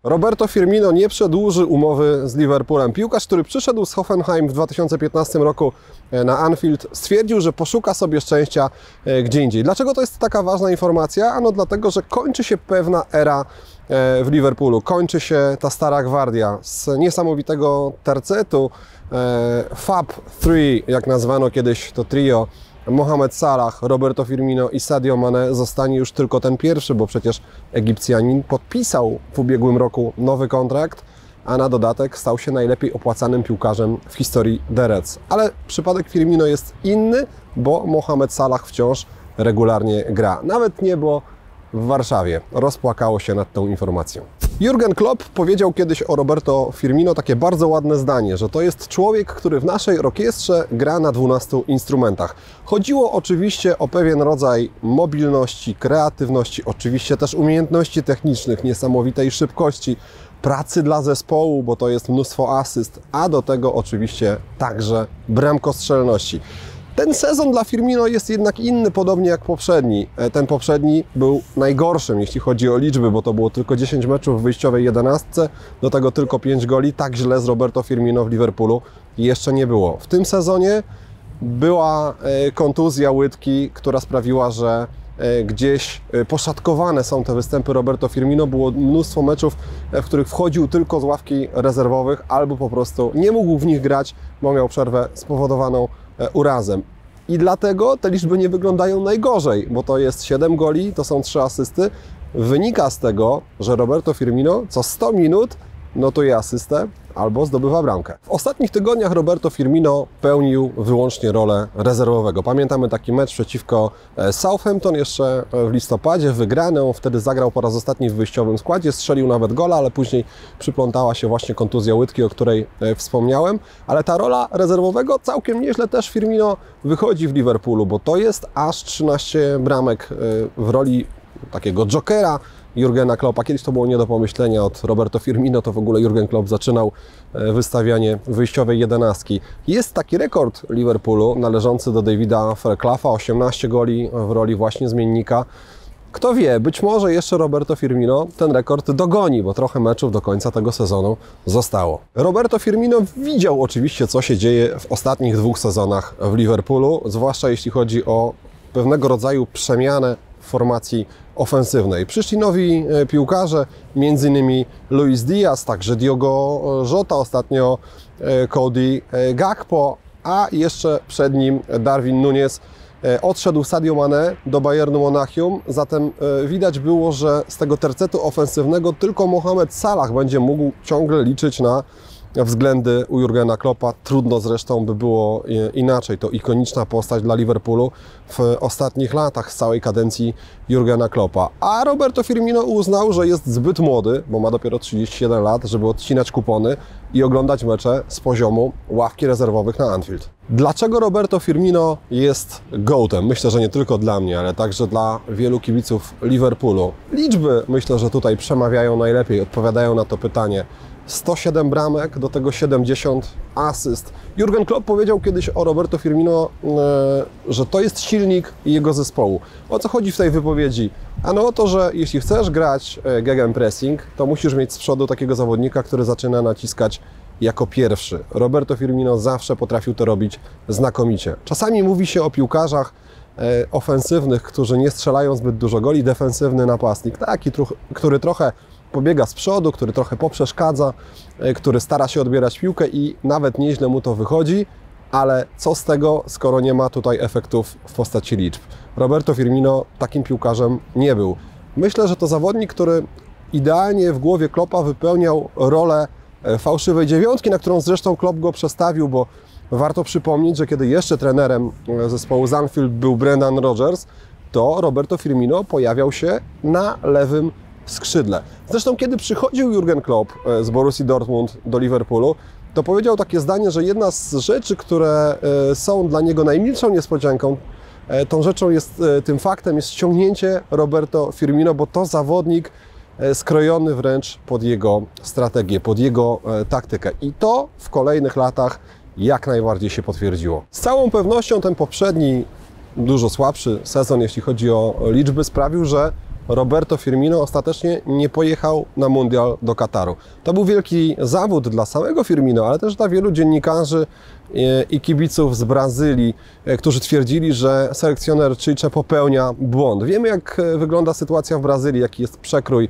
Roberto Firmino nie przedłuży umowy z Liverpoolem. Piłkarz, który przyszedł z Hoffenheim w 2015 roku na Anfield, stwierdził, że poszuka sobie szczęścia gdzie indziej. Dlaczego to jest taka ważna informacja? Ano dlatego, że kończy się pewna era w Liverpoolu. Kończy się ta stara gwardia. Z niesamowitego tercetu Fab 3, jak nazwano kiedyś to trio, Mohamed Salah, Roberto Firmino i Sadio Mane, zostanie już tylko ten pierwszy, bo przecież Egipcjanin podpisał w ubiegłym roku nowy kontrakt, a na dodatek stał się najlepiej opłacanym piłkarzem w historii The Reds. Ale przypadek Firmino jest inny, bo Mohamed Salah wciąż regularnie gra. Nawet niebo w Warszawie rozpłakało się nad tą informacją. Jurgen Klopp powiedział kiedyś o Roberto Firmino takie bardzo ładne zdanie, że to jest człowiek, który w naszej orkiestrze gra na 12 instrumentach. Chodziło oczywiście o pewien rodzaj mobilności, kreatywności, oczywiście też umiejętności technicznych, niesamowitej szybkości, pracy dla zespołu, bo to jest mnóstwo asyst, a do tego oczywiście także bramkostrzelności. Ten sezon dla Firmino jest jednak inny, podobnie jak poprzedni. Ten poprzedni był najgorszym, jeśli chodzi o liczby, bo to było tylko 10 meczów w wyjściowej 11, do tego tylko 5 goli. Tak źle z Roberto Firmino w Liverpoolu jeszcze nie było. W tym sezonie była kontuzja łydki, która sprawiła, że gdzieś poszatkowane są te występy Roberto Firmino. Było mnóstwo meczów, w których wchodził tylko z ławki rezerwowych albo po prostu nie mógł w nich grać, bo miał przerwę spowodowaną urazem. I dlatego te liczby nie wyglądają najgorzej, bo to jest 7 goli, to są 3 asysty. Wynika z tego, że Roberto Firmino co 100 minut notuje asystę albo zdobywa bramkę. W ostatnich tygodniach Roberto Firmino pełnił wyłącznie rolę rezerwowego. Pamiętamy taki mecz przeciwko Southampton jeszcze w listopadzie, wygrany. Wtedy zagrał po raz ostatni w wyjściowym składzie, strzelił nawet gola, ale później przyplątała się właśnie kontuzja łydki, o której wspomniałem. Ale ta rola rezerwowego całkiem nieźle też Firmino wychodzi w Liverpoolu, bo to jest aż 13 bramek w roli takiego jokera Jurgena Kloppa. Kiedyś to było nie do pomyślenia. Od Roberto Firmino to w ogóle Jurgen Klopp zaczynał wystawianie wyjściowej 11. Jest taki rekord Liverpoolu należący do Davida Fairclougha, 18 goli w roli właśnie zmiennika. Kto wie, być może jeszcze Roberto Firmino ten rekord dogoni, bo trochę meczów do końca tego sezonu zostało. Roberto Firmino widział oczywiście, co się dzieje w ostatnich 2 sezonach w Liverpoolu, zwłaszcza jeśli chodzi o pewnego rodzaju przemianę formacji ofensywnej. Przyszli nowi piłkarze, m.in. Luis Diaz, także Diogo Jota, ostatnio Cody Gakpo, a jeszcze przed nim Darwin Núñez. Odszedł Sadio Mane do Bayernu Monachium, zatem widać było, że z tego tercetu ofensywnego tylko Mohamed Salah będzie mógł ciągle liczyć na względy u Jurgena Kloppa. Trudno zresztą by było inaczej. To ikoniczna postać dla Liverpoolu w ostatnich latach z całej kadencji Jurgena Kloppa. A Roberto Firmino uznał, że jest zbyt młody, bo ma dopiero 37 lat, żeby odcinać kupony i oglądać mecze z poziomu ławki rezerwowych na Anfield. Dlaczego Roberto Firmino jest GOAT-em? Myślę, że nie tylko dla mnie, ale także dla wielu kibiców Liverpoolu. Liczby myślę, że tutaj przemawiają najlepiej, odpowiadają na to pytanie. 107 bramek, do tego 70 asyst. Jurgen Klopp powiedział kiedyś o Roberto Firmino, że to jest silnik jego zespołu. O co chodzi w tej wypowiedzi? Ano o to, że jeśli chcesz grać gegenpressing, to musisz mieć z przodu takiego zawodnika, który zaczyna naciskać jako pierwszy. Roberto Firmino zawsze potrafił to robić znakomicie. Czasami mówi się o piłkarzach ofensywnych, którzy nie strzelają zbyt dużo goli, defensywny napastnik, taki, który trochę pobiega z przodu, który trochę poprzeszkadza, który stara się odbierać piłkę i nawet nieźle mu to wychodzi, ale co z tego, skoro nie ma tutaj efektów w postaci liczb. Roberto Firmino takim piłkarzem nie był. Myślę, że to zawodnik, który idealnie w głowie Kloppa wypełniał rolę fałszywej dziewiątki, na którą zresztą Klopp go przestawił, bo warto przypomnieć, że kiedy jeszcze trenerem zespołu z Anfield był Brendan Rodgers, to Roberto Firmino pojawiał się na lewym skrzydle. Zresztą kiedy przychodził Jurgen Klopp z Borussii Dortmund do Liverpoolu, to powiedział takie zdanie, że jedna z rzeczy, które są dla niego najmilszą niespodzianką, tą rzeczą jest, tym faktem jest ściągnięcie Roberto Firmino, bo to zawodnik skrojony wręcz pod jego strategię, pod jego taktykę. I to w kolejnych latach jak najbardziej się potwierdziło. Z całą pewnością ten poprzedni, dużo słabszy sezon, jeśli chodzi o liczby, sprawił, że Roberto Firmino ostatecznie nie pojechał na mundial do Kataru. To był wielki zawód dla samego Firmino, ale też dla wielu dziennikarzy i kibiców z Brazylii, którzy twierdzili, że selekcjoner Tite popełnia błąd. Wiemy, jak wygląda sytuacja w Brazylii, jaki jest przekrój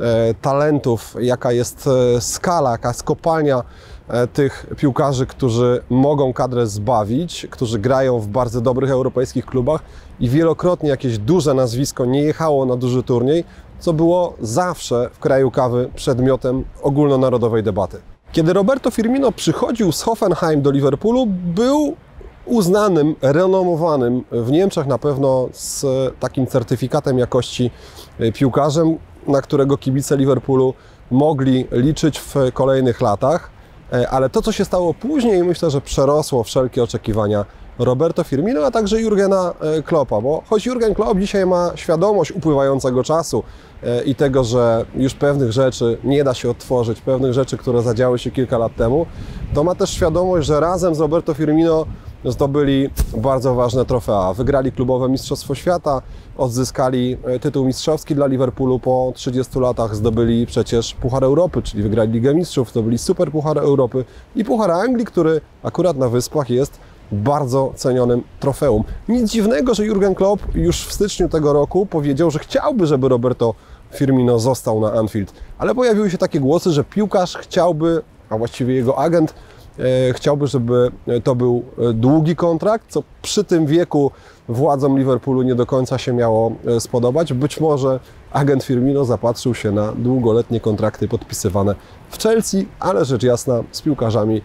talentów, jaka jest skala, jaka jest kopalnia tych piłkarzy, którzy mogą kadrę zbawić, którzy grają w bardzo dobrych europejskich klubach i wielokrotnie jakieś duże nazwisko nie jechało na duży turniej, co było zawsze w kraju kawy przedmiotem ogólnonarodowej debaty. Kiedy Roberto Firmino przychodził z Hoffenheim do Liverpoolu, był uznanym, renomowanym w Niemczech na pewno z takim certyfikatem jakości piłkarzem, na którego kibice Liverpoolu mogli liczyć w kolejnych latach. Ale to, co się stało później, myślę, że przerosło wszelkie oczekiwania Roberto Firmino, a także Jurgena Kloppa, bo choć Jurgen Klopp dzisiaj ma świadomość upływającego czasu i tego, że już pewnych rzeczy nie da się odtworzyć, pewnych rzeczy, które zadziały się kilka lat temu, to ma też świadomość, że razem z Roberto Firmino zdobyli bardzo ważne trofea. Wygrali klubowe Mistrzostwo Świata, odzyskali tytuł mistrzowski dla Liverpoolu po 30 latach, zdobyli przecież Puchar Europy, czyli wygrali Ligę Mistrzów, zdobyli Super Puchar Europy i Puchar Anglii, który akurat na Wyspach jest bardzo cenionym trofeum. Nic dziwnego, że Jurgen Klopp już w styczniu tego roku powiedział, że chciałby, żeby Roberto Firmino został na Anfield, ale pojawiły się takie głosy, że piłkarz chciałby, a właściwie jego agent, chciałby, żeby to był długi kontrakt, co przy tym wieku władzom Liverpoolu nie do końca się miało spodobać. Być może agent Firmino zapatrzył się na długoletnie kontrakty podpisywane w Chelsea, ale rzecz jasna z piłkarzami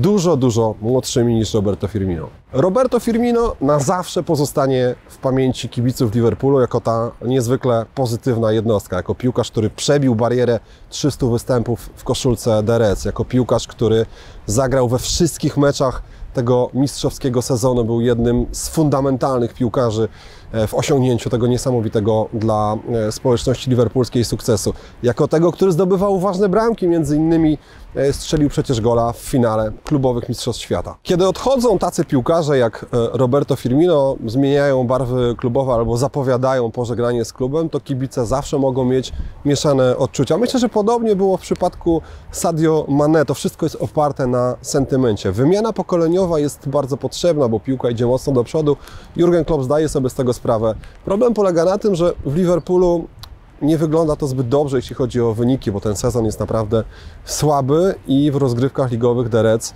dużo młodszymi niż Roberto Firmino. Roberto Firmino na zawsze pozostanie w pamięci kibiców Liverpoolu jako ta niezwykle pozytywna jednostka, jako piłkarz, który przebił barierę 300 występów w koszulce The Reds, jako piłkarz, który zagrał we wszystkich meczach tego mistrzowskiego sezonu, był jednym z fundamentalnych piłkarzy w osiągnięciu tego niesamowitego dla społeczności liverpoolskiej sukcesu. Jako tego, który zdobywał ważne bramki, między innymi strzelił przecież gola w finale klubowych Mistrzostw Świata. Kiedy odchodzą tacy piłkarze jak Roberto Firmino, zmieniają barwy klubowe albo zapowiadają pożegnanie z klubem, to kibice zawsze mogą mieć mieszane odczucia. Myślę, że podobnie było w przypadku Sadio Mané. To wszystko jest oparte na sentymencie. Wymiana pokoleniowa jest bardzo potrzebna, bo piłka idzie mocno do przodu. Jurgen Klopp zdaje sobie z tego sprawę. Problem polega na tym, że w Liverpoolu nie wygląda to zbyt dobrze, jeśli chodzi o wyniki, bo ten sezon jest naprawdę słaby i w rozgrywkach ligowych The Reds,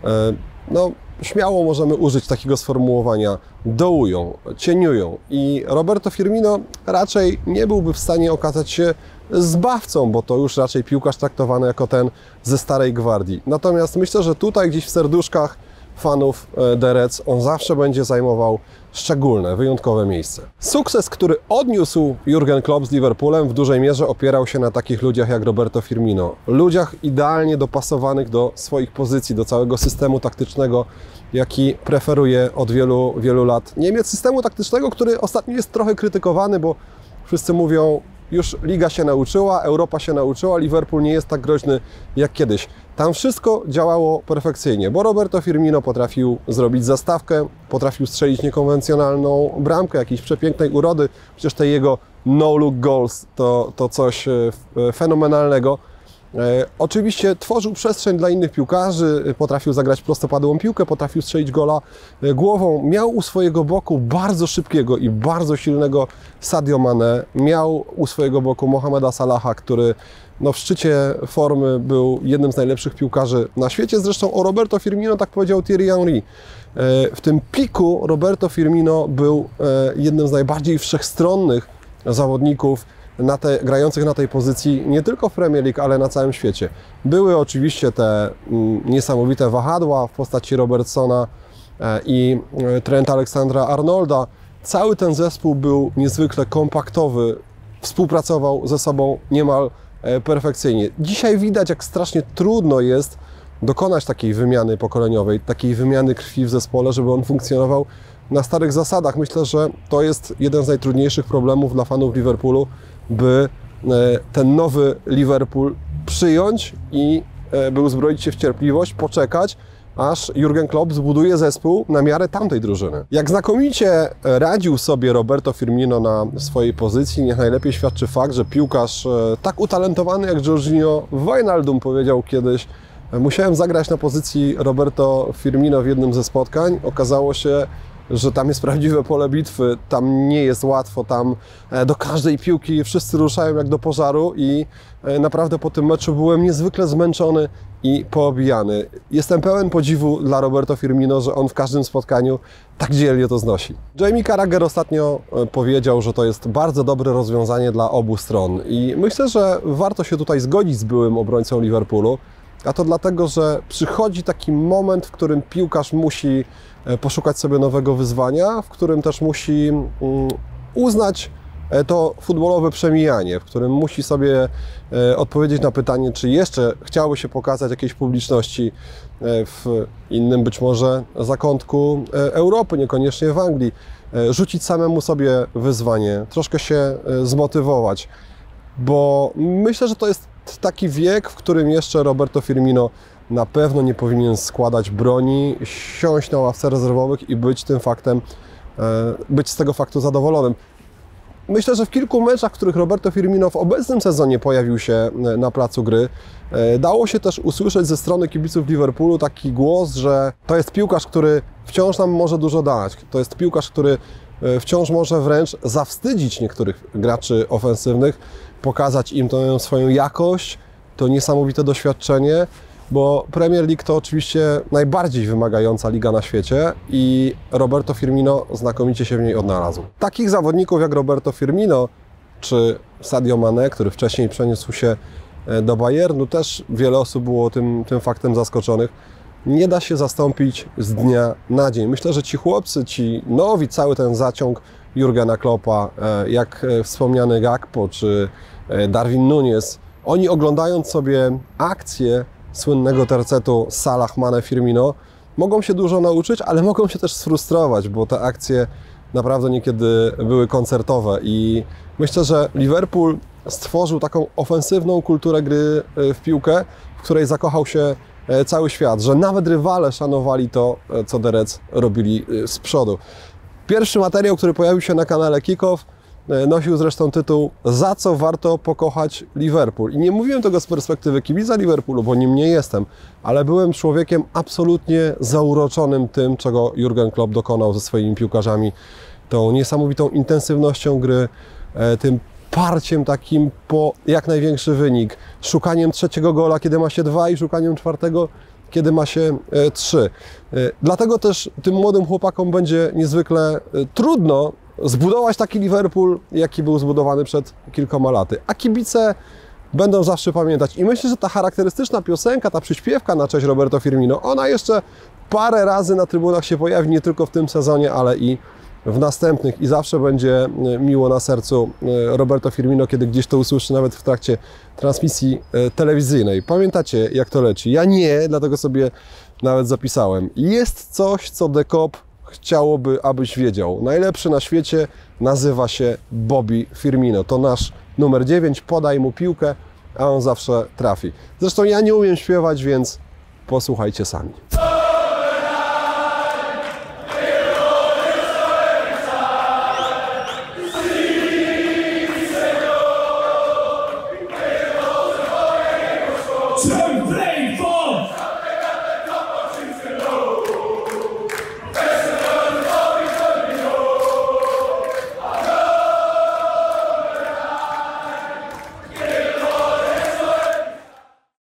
no śmiało możemy użyć takiego sformułowania, dołują, cieniują i Roberto Firmino raczej nie byłby w stanie okazać się zbawcą, bo to już raczej piłkarz traktowany jako ten ze starej gwardii. Natomiast myślę, że tutaj gdzieś w serduszkach fanów The Reds on zawsze będzie zajmował szczególne, wyjątkowe miejsce. Sukces, który odniósł Jurgen Klopp z Liverpoolem, w dużej mierze opierał się na takich ludziach jak Roberto Firmino. Ludziach idealnie dopasowanych do swoich pozycji, do całego systemu taktycznego, jaki preferuje od wielu lat Niemiec. Systemu taktycznego, który ostatnio jest trochę krytykowany, bo wszyscy mówią, już Liga się nauczyła, Europa się nauczyła, Liverpool nie jest tak groźny jak kiedyś. Tam wszystko działało perfekcyjnie, bo Roberto Firmino potrafił zrobić zastawkę, potrafił strzelić niekonwencjonalną bramkę jakiejś przepięknej urody. Przecież te jego no-look goals to coś fenomenalnego. Oczywiście tworzył przestrzeń dla innych piłkarzy, potrafił zagrać prostopadłą piłkę, potrafił strzelić gola głową. Miał u swojego boku bardzo szybkiego i bardzo silnego Sadio Mané. Miał u swojego boku Mohameda Salaha, który w szczycie formy był jednym z najlepszych piłkarzy na świecie. Zresztą o Roberto Firmino tak powiedział Thierry Henry. W tym piku Roberto Firmino był jednym z najbardziej wszechstronnych zawodników grających na tej pozycji nie tylko w Premier League, ale na całym świecie. Były oczywiście te niesamowite wahadła w postaci Robertsona i Trenta Alexandra-Arnolda. Cały ten zespół był niezwykle kompaktowy, współpracował ze sobą niemal perfekcyjnie. Dzisiaj widać, jak strasznie trudno jest dokonać takiej wymiany pokoleniowej, takiej wymiany krwi w zespole, żeby on funkcjonował na starych zasadach. Myślę, że to jest jeden z najtrudniejszych problemów dla fanów Liverpoolu, by ten nowy Liverpool przyjąć i by uzbroić się w cierpliwość, poczekać aż Jurgen Klopp zbuduje zespół na miarę tamtej drużyny. Jak znakomicie radził sobie Roberto Firmino na swojej pozycji, niech najlepiej świadczy fakt, że piłkarz tak utalentowany jak Jorginho Wijnaldum powiedział kiedyś: musiałem zagrać na pozycji Roberto Firmino w jednym ze spotkań. Okazało się, że tam jest prawdziwe pole bitwy, tam nie jest łatwo, tam do każdej piłki wszyscy ruszają jak do pożaru i naprawdę po tym meczu byłem niezwykle zmęczony i poobijany. Jestem pełen podziwu dla Roberto Firmino, że on w każdym spotkaniu tak dzielnie to znosi. Jamie Carragher ostatnio powiedział, że to jest bardzo dobre rozwiązanie dla obu stron i myślę, że warto się tutaj zgodzić z byłym obrońcą Liverpoolu, a to dlatego, że przychodzi taki moment, w którym piłkarz musi poszukać sobie nowego wyzwania, w którym też musi uznać to futbolowe przemijanie, w którym musi sobie odpowiedzieć na pytanie, czy jeszcze chciałby się pokazać jakiejś publiczności w innym być może zakątku Europy, niekoniecznie w Anglii, rzucić samemu sobie wyzwanie, troszkę się zmotywować, bo myślę, że to jest taki wiek, w którym jeszcze Roberto Firmino na pewno nie powinien składać broni, siąść na ławce rezerwowych i być z tego faktu zadowolonym. Myślę, że w kilku meczach, w których Roberto Firmino w obecnym sezonie pojawił się na placu gry, dało się też usłyszeć ze strony kibiców Liverpoolu taki głos, że to jest piłkarz, który wciąż nam może dużo dać. To jest piłkarz, który wciąż może wręcz zawstydzić niektórych graczy ofensywnych, pokazać im tę swoją jakość, to niesamowite doświadczenie, bo Premier League to oczywiście najbardziej wymagająca liga na świecie i Roberto Firmino znakomicie się w niej odnalazł. Takich zawodników jak Roberto Firmino czy Sadio Mané, który wcześniej przeniósł się do Bayernu, też wiele osób było tym faktem zaskoczonych, nie da się zastąpić z dnia na dzień. Myślę, że ci chłopcy, ci nowi, cały ten zaciąg Jurgena Kloppa, jak wspomniany Gakpo czy Darwin Núñez, oni oglądając sobie akcje słynnego tercetu Salah, Mané, Firmino, mogą się dużo nauczyć, ale mogą się też sfrustrować, bo te akcje naprawdę niekiedy były koncertowe i myślę, że Liverpool stworzył taką ofensywną kulturę gry w piłkę, w której zakochał się cały świat, że nawet rywale szanowali to, co The Reds robili z przodu. Pierwszy materiał, który pojawił się na kanale Kickoff, nosił zresztą tytuł "Za co warto pokochać Liverpool". I nie mówiłem tego z perspektywy kibica Liverpoolu, bo nim nie jestem, ale byłem człowiekiem absolutnie zauroczonym tym, czego Jurgen Klopp dokonał ze swoimi piłkarzami. Tą niesamowitą intensywnością gry, tym parciem takim po jak największy wynik, szukaniem trzeciego gola, kiedy ma się 2 i szukaniem czwartego, kiedy ma się 3. Dlatego też tym młodym chłopakom będzie niezwykle trudno zbudować taki Liverpool, jaki był zbudowany przed kilkoma laty. A kibice będą zawsze pamiętać. I myślę, że ta charakterystyczna piosenka, ta przyśpiewka na cześć Roberto Firmino, ona jeszcze parę razy na trybunach się pojawi, nie tylko w tym sezonie, ale i w następnych. I zawsze będzie miło na sercu Roberto Firmino, kiedy gdzieś to usłyszy, nawet w trakcie transmisji telewizyjnej. Pamiętacie, jak to leci? Ja nie, dlatego sobie nawet zapisałem. Jest coś, co The Kop chciałoby, abyś wiedział. Najlepszy na świecie nazywa się Bobby Firmino. To nasz numer 9. Podaj mu piłkę, a on zawsze trafi. Zresztą ja nie umiem śpiewać, więc posłuchajcie sami.